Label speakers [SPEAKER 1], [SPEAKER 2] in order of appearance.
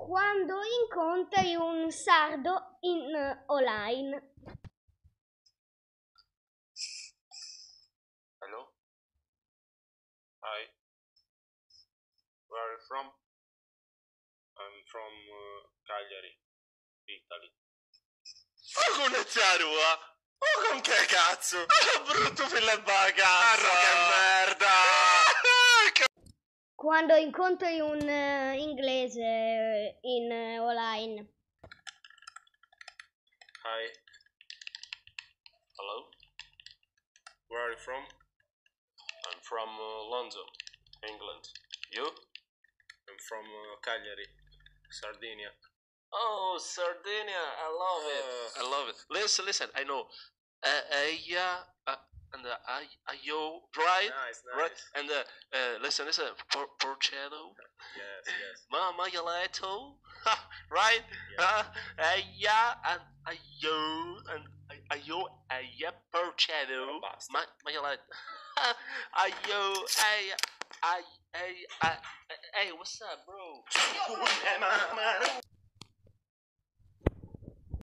[SPEAKER 1] Quando incontri un sardo in online.
[SPEAKER 2] Hello? Hi. Where are you from? I'm from Cagliari, Italy. Ma con il tua? Ma con che cazzo? Brutto figlio di cazzo! Che merda!
[SPEAKER 1] Quando incontri un inglese in online.
[SPEAKER 2] Hi. Hello? Where are you from? I'm from London, England. You? I'm from Cagliari, Sardinia. Oh, Sardinia! I love it. I love it. Listen. I know. Yeah. You right? Nice. Right. And listen. Porcello. Yes. Mama, you little. Right? Yeah. And you. Yeah. Porcello. Ma you like. Hey, what's up, bro?